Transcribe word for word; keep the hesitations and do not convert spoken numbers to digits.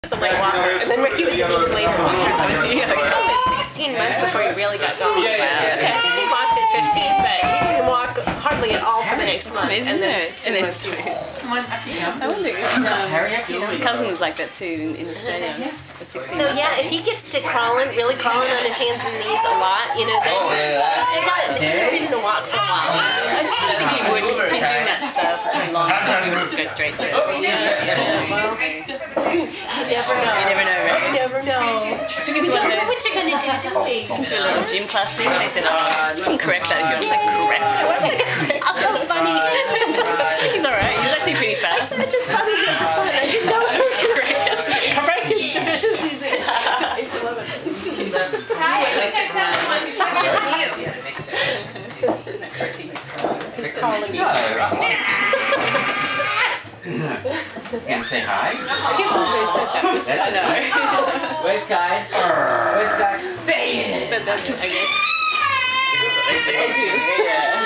the light walker, and then Ricky was an even later walker. Was he like sixteen months before he really got going. Yeah, yeah, yeah. Okay, I think he walked at fifteen, but he didn't walk hardly at all for the next month. Amazing, and then, and then Come on, I wonder if um, my cousin was like that too in, in Australia. So yeah, if he gets to crawling, really crawling on his hands and knees a lot, you know, then Oh, yeah. they got a reason to walk for a while. I just don't think he would. He's been doing that stuff for a long time. He would just go straight to it. Yeah, yeah, Well, you never know. You never know, right? You never know. Took him to one of those. What you gonna do, Toby? Took him to a little gym class thing. They said, "Oh, you can correct that if you want." It's like correct. I'm so funny. He's alright. He's actually pretty fast. It's just probably good for fun. I didn't know correct. Correct his deficiencies. I just love it. Hi, let's get some one. It's calling you. You gonna say hi? I know. Where's Sky? Where's Sky? There! But that's, I guess. I do. Yeah.